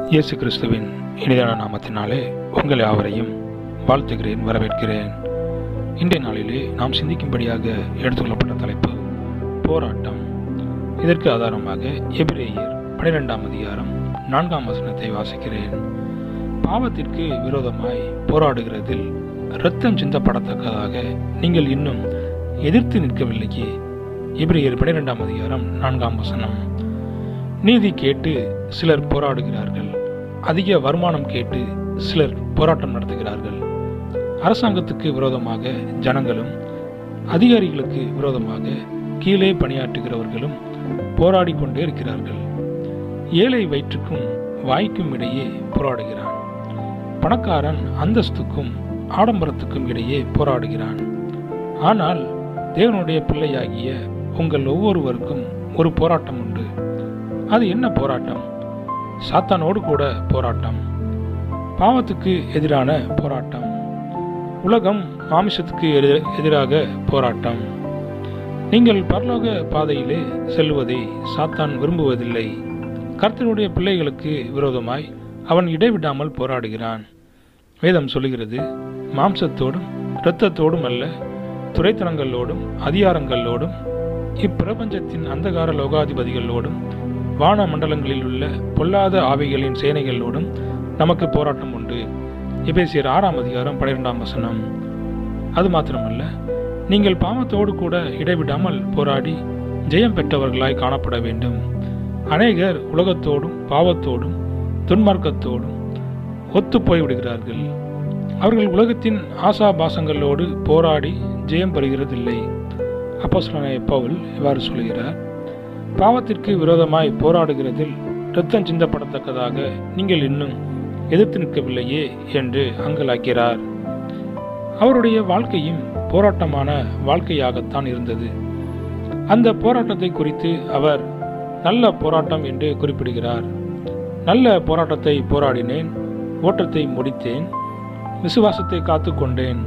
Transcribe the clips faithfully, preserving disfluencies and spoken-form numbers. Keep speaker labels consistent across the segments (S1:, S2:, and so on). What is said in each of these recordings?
S1: இயேசு கிறிஸ்துவின் இனிதான நாமத்தினாலே உங்கள் யாவரையும் வாழ்த்துகிறேன், வரவேற்கிறேன். இன்றைய நாளிலே நாம் சிந்திக்கும்படியாக எடுத்துக்கொள்ளப்பட்ட தலைப்பு போராட்டம். இதற்கு ஆதாரமாக எபிரேயர் பனிரெண்டாம் அதிகாரம் நான்காம் வசனத்தை வாசிக்கிறேன். பாவத்திற்கு விரோதமாய் போராடுகிறதில் இரத்தம் சிந்தப்படத்தக்கதாக நீங்கள் இன்னும் எதிர்த்து நிற்கவில்லையே. எபிரேயர் பனிரெண்டாம் அதிகாரம் நான்காம் வசனம். நீதி கேட்டு சிலர் போராடுகிறார்கள், அதிக வருமானம் கேட்டு சிலர் போராட்டம் நடத்துகிறார்கள். அரசாங்கத்துக்கு விரோதமாக ஜனங்களும் அதிகாரிகளுக்கு விரோதமாக கீழே பணியாற்றுகிறவர்களும் போராடி கொண்டே இருக்கிறார்கள். ஏழை வயிற்றுக்கும் வாய்க்கும் இடையே போராடுகிறான். பணக்காரன் அந்தஸ்துக்கும் ஆடம்பரத்துக்கும் இடையே போராடுகிறான். ஆனால் தேவனுடைய பிள்ளையாகிய உங்கள் ஒவ்வொருவருக்கும் ஒரு போராட்டம் உண்டு. அது என்ன போராட்டம்? சாத்தானோடு கூட போராட்டம், பாவத்துக்கு எதிரான போராட்டம், உலகம் மாமிசத்துக்கு எதிராக போராட்டம். நீங்கள் பரலோக பாதையிலே செல்வதை சாத்தான் விரும்புவதில்லை. கர்த்தருடைய பிள்ளைகளுக்கு விரோதமாய் அவன் இடைவிடாமல் போராடுகிறான். வேதம் சொல்லுகிறது, மாம்சத்தோடும் இரத்தத்தோடும் அல்ல, துரைத்தனங்களோடும் அதிகாரங்களோடும் இப்பிரபஞ்சத்தின் அந்தகார லோகாதிபதிகளோடும் வான மண்டலங்களில் உள்ள பொல்லாத ஆவிகளின் சேனைகளோடும் நமக்கு போராட்டம் உண்டு. எபேசியர் ஆறாம் அதிகாரம் பனிரெண்டாம் வசனம். அது மாத்திரமல்ல, நீங்கள் பாவத்தோடு கூட இடைவிடாமல் போராடி ஜெயம் பெற்றவர்களாய் காணப்பட வேண்டும். அநேகர் உலகத்தோடும் பாவத்தோடும் துன்மார்க்கத்தோடும் ஒத்து போய்விடுகிறார்கள். அவர்கள் உலகத்தின் ஆசாபாசங்களோடு போராடி ஜெயம் பெறுகிறதில்லை. அப்போஸ்தலனாகிய பவுல் இவ்வாறு சொல்கிறார், பாவத்திற்கு விரோதமாய் போராடுகிறதில் இரத்தம் சிந்தப்படத்தக்கதாக நீங்கள் இன்னும் எதிர்த்து நிற்கவில்லையே என்று அங்கலாக்கிறார். அவருடைய வாழ்க்கையும் போராட்டமான வாழ்க்கையாகத்தான் இருந்தது. அந்த போராட்டத்தை குறித்து அவர் நல்ல போராட்டம் என்று குறிப்பிடுகிறார். நல்ல போராட்டத்தை போராடினேன், ஓட்டத்தை முடித்தேன், விசுவாசத்தை காத்து கொண்டேன்.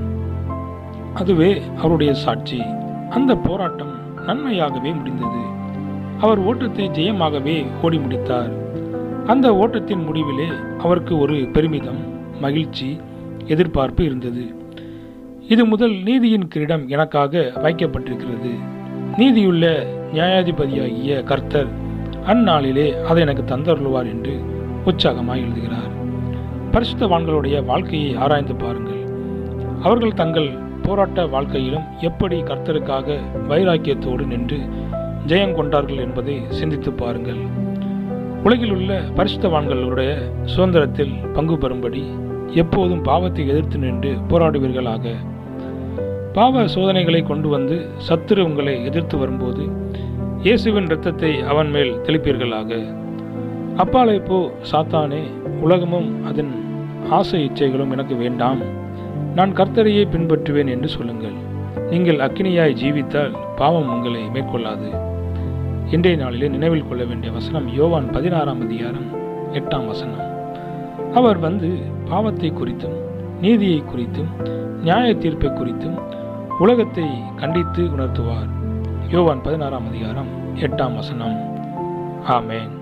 S1: அதுவே அவருடைய சாட்சி. அந்த போராட்டம் நன்மையாகவே முடிந்தது. அவர் ஓட்டத்தை ஜெயமாகவே ஓடி முடித்தார். அந்த ஓட்டத்தின் முடிவிலே அவருக்கு ஒரு பெருமிதம், மகிழ்ச்சி, எதிர்பார்ப்பு இருந்தது. இது முதல் நீதியின் கிரீடம் எனக்காக வைக்கப்பட்டிருக்கிறது. நீதியுள்ள நியாயாதிபதியாகிய கர்த்தர் அந்நாளிலே அதை எனக்கு தந்தருள்வார் என்று உற்சாகமாய் எழுதுகிறார். பரிசுத்தவான்களுடைய வாழ்க்கையை ஆராய்ந்து பாருங்கள். அவர்கள் தங்கள் போராட்ட வாழ்க்கையிலும் எப்படி கர்த்தருக்காக வைராக்கியத்தோடு நின்று ஜெயம் கொண்டார்கள் என்பதை சிந்தித்து பாருங்கள். உலகில் உள்ள பரிசுத்தவான்களுடைய சுதந்திரத்தில் பங்கு பெறும்படி எப்போதும் பாவத்தை எதிர்த்து நின்று போராடுவீர்களாக. பாவ சோதனைகளை கொண்டு வந்து சத்துரு உங்களை எதிர்த்து வரும்போது இயேசுவின் இரத்தத்தை அவன் மேல் தெளிப்பீர்களாக. அப்பாலே போ சாத்தானே, உலகமும் அதன் ஆசை இச்சைகளும் எனக்கு வேண்டாம், நான் கர்த்தரையே பின்பற்றுவேன் என்று சொல்லுங்கள். நீங்கள் அக்கினியாய் ஜீவித்தால் பாவம் உங்களை மேற்கொள்ளாது. இன்றைய நாளிலே நினைவில் கொள்ள வேண்டிய வசனம் யோவான் பதினாறாம் அதிகாரம் எட்டாம் வசனம். அவர் வந்து பாவத்தை குறித்தும் நீதியை குறித்தும் நியாய தீர்ப்பை குறித்தும் உலகத்தை கண்டித்து உணர்த்துவார். யோவான் பதினாறாம் அதிகாரம் எட்டாம் வசனம். ஆமேன்.